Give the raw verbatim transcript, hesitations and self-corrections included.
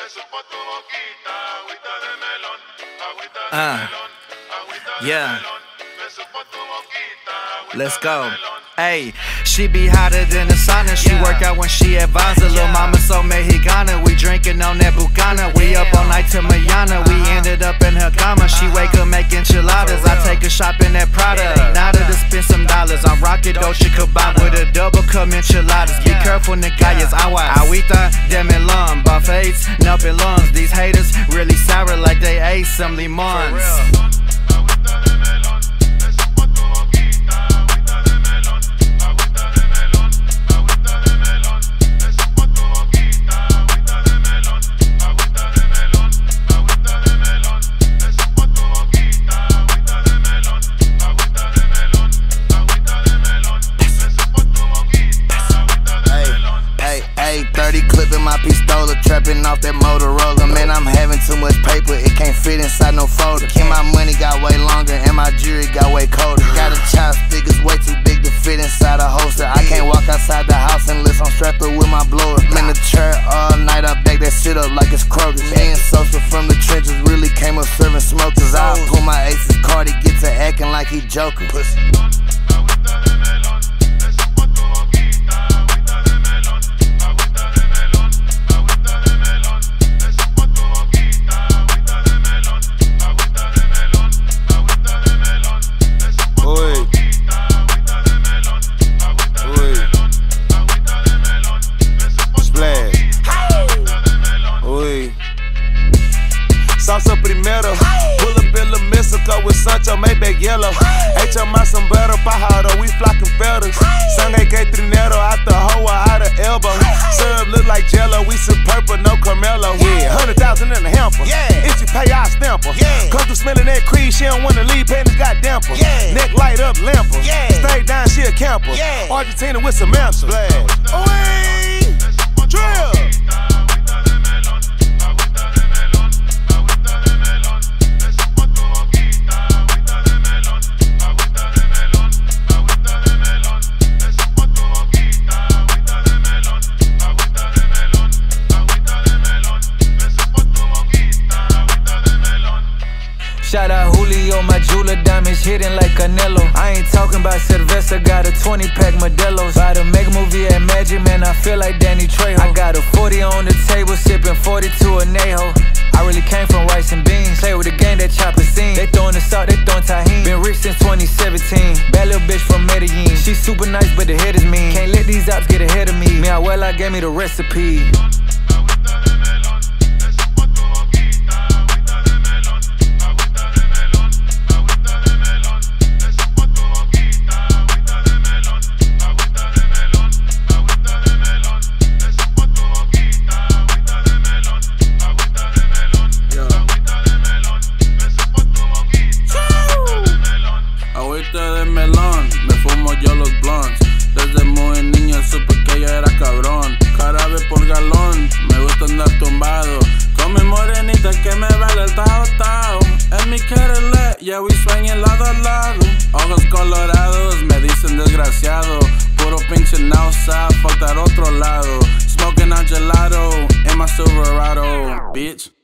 Uh, yeah. Let's go. Ayy, she be hotter than the sauna. She yeah. work out when she at RAZA. Yeah. Lil' mama so mexicana. We drinking on that bucana. We up all night till mañana. We ended up in her cama. She wake up make enchiladas. I take her shopping at Prada. Nada to spend some dollars. I'm rocking Dolce Gabbana with a double cup enchiladas. Be careful, calles agua. Agüita de melon. Buffets, nubbin lungs. These haters really sour like they ate some limons. thirty clipping my pistola, trapping off that Motorola. Man, I'm having too much paper, it can't fit inside no folder. And my money got way longer, and my jewelry got way colder. Got a chopstick, it's way too big to fit inside a holster. I can't walk outside the house unless I'm strapped up with my blower. I'm in the chair all night, I back that shit up like it's Kroger's. Me and Sosa from the trenches really came up serving smokers. I'll pull my aces card, he get to acting like he Joker. Pussy. Salsa primero, pull up in La Mexico with Sancho, Maybach yellow. Hecho más sombrero, pájaro, we flocking feathers. Sangre que trinero, out the hoe, out the elbow. Syrup look like Jello, we some purple, no Carmelo. Yeah, hundred thousand in a hamper. Yeah, if you pay, I stamper. Yeah, come through smelling that creed, she don't wanna leave, panties got damper. Yeah, neck light up, lamper. Yeah, stay down, she a camper. Yeah, Argentina with some answers. Ooh, drill. Shout out Julio, my jeweler diamonds hitting like Canelo. I ain't talking about Cerveza, got a twenty pack Modelo's. By the mega movie at Magic, man, I feel like Danny Trejo. I got a forty on the table, sipping forty-two anejo. I really came from rice and beans. Play with the game that chopper scene. They throwing the salt, they throwing tahini. Been rich since twenty seventeen. Bad little bitch from Medellin. She super nice, but the head is mean. Can't let these ops get ahead of me. Me, Abuela gave me the recipe. De Melon, me fumo yo los blondes. Desde muy niño supe que yo era cabrón. Jarabe por galón, me gusta andar tumbado. Con mi morenita que me vale el tao tao. En mi Cadillac, yeah we swinging lado a lado. Ojos colorados, me dicen desgraciado. Puro pinche náusea, fuck that otro lado. Smoking on gelato, in my Silverado, bitch.